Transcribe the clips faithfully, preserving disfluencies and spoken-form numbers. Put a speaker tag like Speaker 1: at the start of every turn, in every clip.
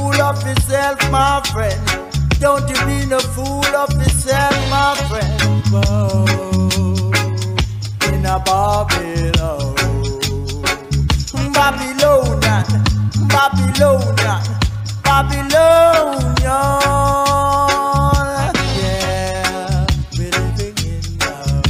Speaker 1: fool of yourself, my friend. Don't you be no fool of yourself, my friend. Whoa, in a Babylon, Babylonian, Babylonian, Babylonian. Yeah, we're living in love.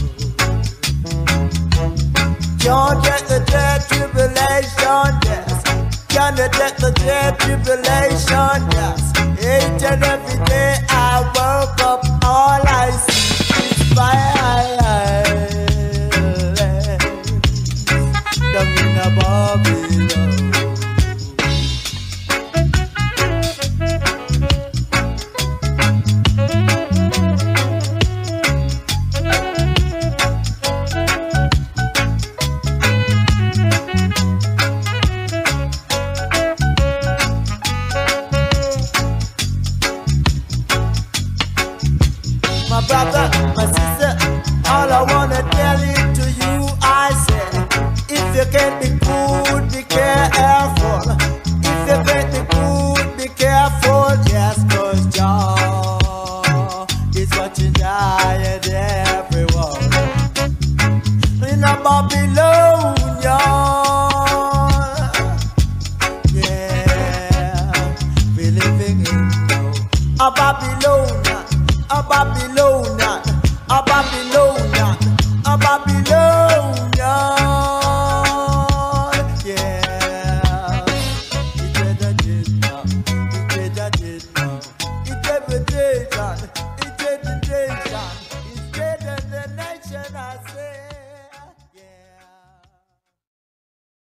Speaker 1: Can't get the dread tribulation, yes. Can't get the dread tribulation, yes. Each and every day I woke up, all I see is fire.